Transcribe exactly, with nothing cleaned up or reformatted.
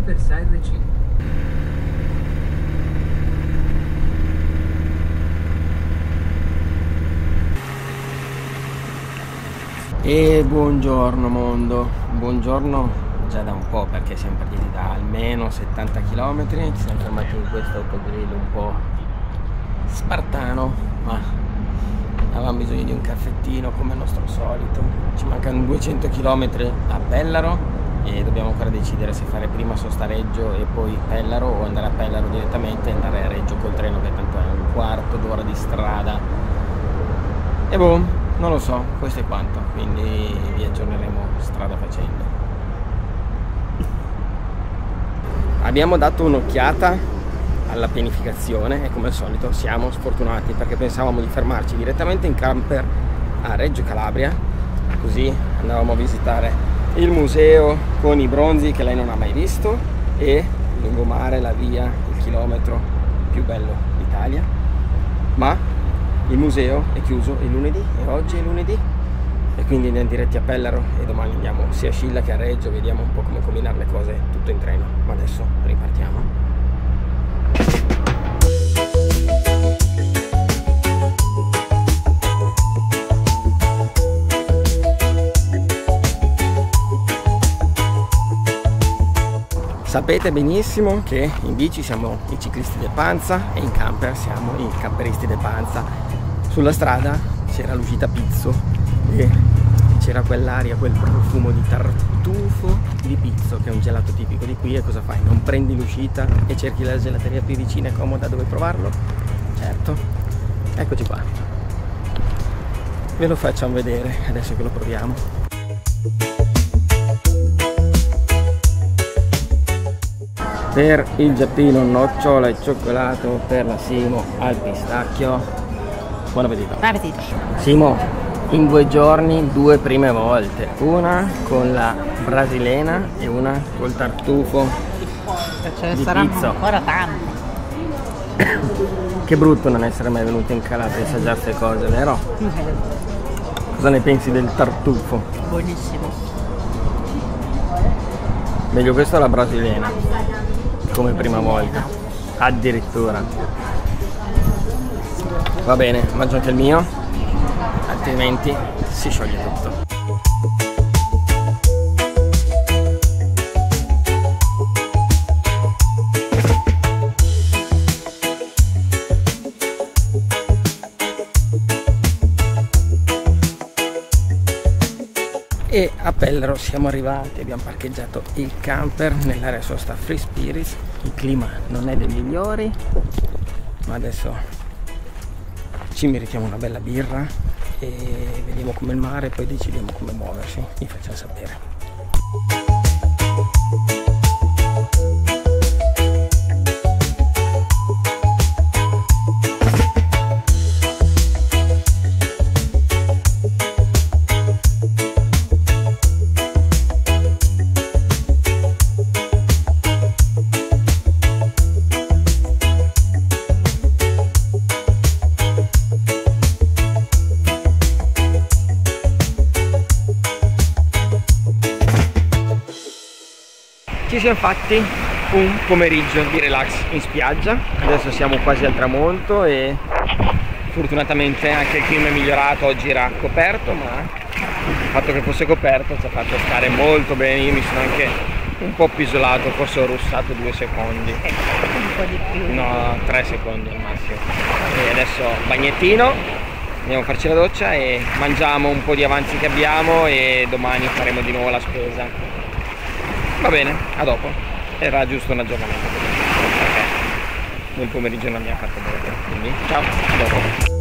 Versa R C. E buongiorno mondo, buongiorno già da un po', perché siamo partiti da almeno settanta chilometri, ci siamo fermati in questo autogrill un po' spartano, ma avevamo bisogno di un caffettino come al nostro solito. Ci mancano duecento chilometri a Pellaro e dobbiamo ancora decidere se fare prima Sosta Reggio e poi Pellaro, o andare a Pellaro direttamente e andare a Reggio col treno, che tanto è un quarto d'ora di strada. E boh, non lo so, questo è quanto, quindi vi aggiorneremo strada facendo. Abbiamo dato un'occhiata alla pianificazione e come al solito siamo sfortunati, perché pensavamo di fermarci direttamente in camper a Reggio Calabria, così andavamo a visitare il museo con i bronzi che lei non ha mai visto e lungomare, la via, il chilometro più bello d'Italia, ma il museo è chiuso il lunedì e oggi è lunedì e quindi andiamo diretti a Pellaro e domani andiamo sia a Scilla che a Reggio, vediamo un po' come combinare le cose tutto in treno, ma adesso ripartiamo. Sapete benissimo che in bici siamo i ciclisti del Panza e in camper siamo i camperisti del Panza. Sulla strada c'era l'uscita Pizzo e c'era quell'aria, quel profumo di tartufo di Pizzo, che è un gelato tipico di qui. E cosa fai? Non prendi l'uscita e cerchi la gelateria più vicina e comoda dove provarlo? Certo, eccoci qua. Ve lo facciamo vedere adesso che lo proviamo. Per il Giappino nocciola e cioccolato, per la Simo al pistacchio. Buon appetito. Buon appetito. Simo, in due giorni due prime volte, una con la brasilena e una col tartufo Ce di saranno Pizzo. ancora tanti. Che brutto non essere mai venuto in Calabria a assaggiare queste cose, vero? Cosa ne pensi del tartufo? Buonissimo. Meglio questo o la brasilena? Come prima volta, addirittura. Va bene, mangio anche il mio, altrimenti si scioglie tutto. E a Pellaro siamo arrivati, abbiamo parcheggiato il camper nell'area sosta Free Spirits. Il clima non è dei migliori, ma adesso ci meritiamo una bella birra e vediamo come il mare, poi decidiamo come muoversi, vi facciamo sapere. Ci siamo fatti un pomeriggio di relax in spiaggia, adesso siamo quasi al tramonto e fortunatamente anche il clima è migliorato. Oggi era coperto, ma il fatto che fosse coperto ci ha fatto stare molto bene. Io mi sono anche un po' più isolato, forse ho russato due secondi, Un po' di più. no, tre secondi al massimo. E adesso bagnettino, andiamo a farci la doccia e mangiamo un po' di avanzi che abbiamo e domani faremo di nuovo la spesa. Va bene, a dopo. Era giusto un aggiornamento perché nel pomeriggio non abbiamo fatto bene, quindi ciao, a dopo.